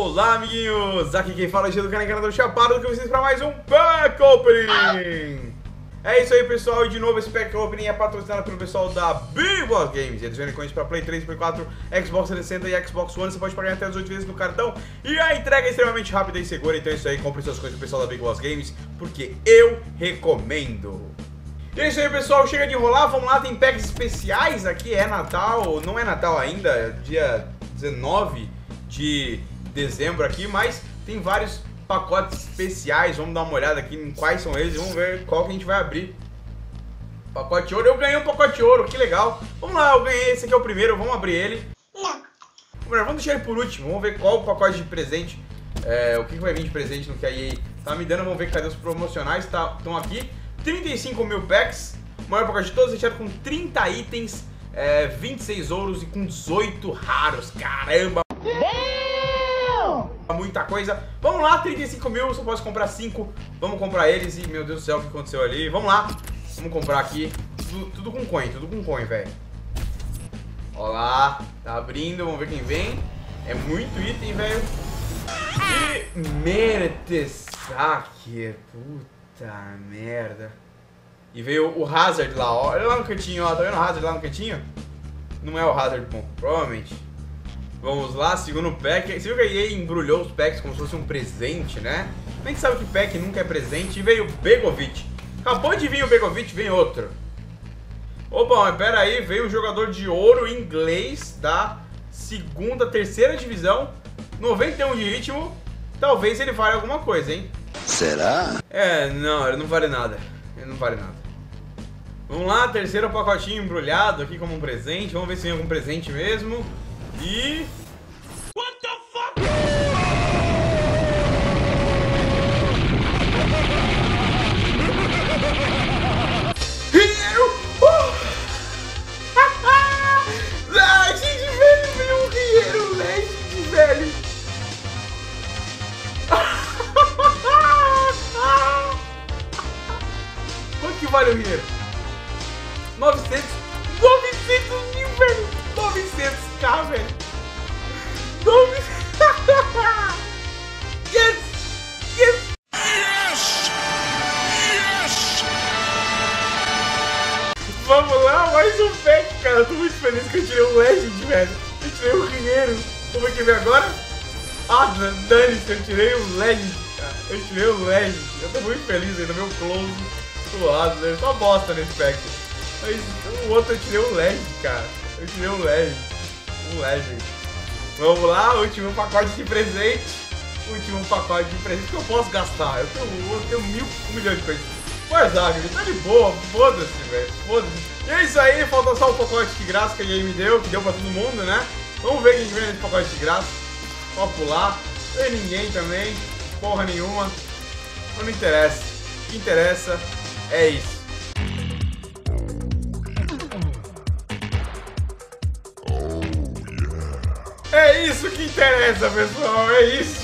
Olá, amiguinhos! Aqui quem fala é o do canal do Chapado, que vocês para mais um Pack Opening! É isso aí, pessoal, e de novo esse Pack Opening é patrocinado pelo pessoal da Big Boss Games. Eles vendem coins para Play 3, Play 4, Xbox 360 e Xbox One. Você pode pagar até 18 vezes no cartão e a entrega é extremamente rápida e segura. Então é isso aí, compre suas coisas com o pessoal da Big Boss Games, porque eu recomendo. E é isso aí, pessoal, chega de enrolar, vamos lá, tem packs especiais aqui, é Natal, não é Natal ainda, é dia 19 de dezembro aqui, mas tem vários pacotes especiais, vamos dar uma olhada aqui em quais são eles, vamos ver qual que a gente vai abrir. Pacote ouro, eu ganhei um pacote ouro, que legal. Vamos lá, eu ganhei, esse aqui é o primeiro, vamos abrir ele. Não. Vamos deixar ele por último, vamos ver qual o pacote de presente, o que vai vir de presente no que a EA tá me dando, vamos ver cadê os promocionais, estão aqui. 35 mil packs, o maior pacote de todos, fechado com 30 itens, 26 ouros e com 18 raros, caramba! Muita coisa. Vamos lá, 35 mil, só posso comprar 5, vamos comprar eles e, meu Deus do céu, o que aconteceu ali? Vamos lá, vamos comprar aqui, tudo com coin, velho. Ó lá, tá abrindo, vamos ver quem vem, é muito item, velho. E Mertesaque, puta merda. E veio o Hazard lá, ó. Olha lá no cantinho, ó. Tá vendo o Hazard lá no cantinho? Não é o Hazard, bom, provavelmente. Vamos lá, segundo pack. Você viu que a EA embrulhou os packs como se fosse um presente, né? A gente sabe que pack nunca é presente. E veio o Begovic. Acabou de vir o Begovic, vem outro. Opa, mas pera aí, veio um jogador de ouro inglês da terceira divisão. 91 de ritmo. Talvez ele valha alguma coisa, hein? Será? Não, ele não vale nada. Ele não vale nada. Vamos lá, terceiro pacotinho embrulhado aqui como um presente. Vamos ver se tem algum presente mesmo. E... What the fuck? Rieiro! Legend, velho! Veio um Rieiro! Legend, velho! Quanto que vale o Rieiro? 900 mil, velho! 900k, velho! 900... Yes! Yes! Yes! Yes! Vamos lá, mais um pack, cara! Eu tô muito feliz que eu tirei um Legend, velho! Eu tirei um Rieiro! Como é que vem agora? Ah, dane-se, eu tirei um Legend, cara! Eu tirei um Legend! Eu tô muito feliz ainda, meu close suado, né? Só bosta nesse pack. Mas o outro eu tirei um Legend, cara. Eu tirei um Legend. Um Legend. Vamos lá, último pacote de presente. Último pacote de presente que eu posso gastar. Eu tenho 1 milhão de coisas. Warzag, tá de boa, foda-se, velho. Foda-se. E é isso aí, falta só o pacote de graça que a EA me deu, que deu pra todo mundo, né? Vamos ver quem vem nesse pacote de graça. Pode pular. Não tem ninguém também. Porra nenhuma. Não me interessa. O que interessa é isso. É isso que interessa, pessoal, é isso.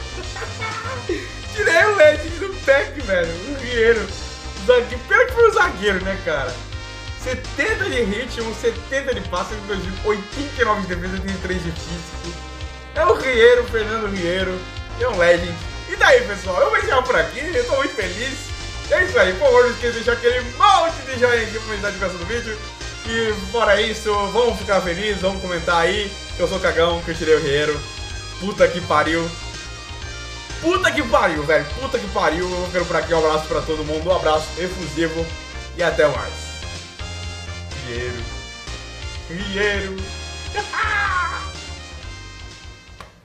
Tirei o Legend do pack, velho, o Rieiro. Pena que foi um zagueiro, né, cara? 70 de ritmo, 70 de passe, 89 de defesa, 83 de físico. É o Rieiro, Fernando Rieiro, é um Legend. E daí, pessoal, eu vou encerrar por aqui, eu tô muito feliz. É isso aí, por favor, não esqueça de deixar aquele monte de joinha aqui pra me dar a divulgação do vídeo. E fora isso, vamos ficar felizes, vamos comentar aí. Eu sou o Cagão, que eu tirei o Rieiro. Puta que pariu. Puta que pariu, velho. Puta que pariu. Eu vou ficando por aqui, um abraço pra todo mundo. Um abraço efusivo e até mais. Rieiro. Rieiro.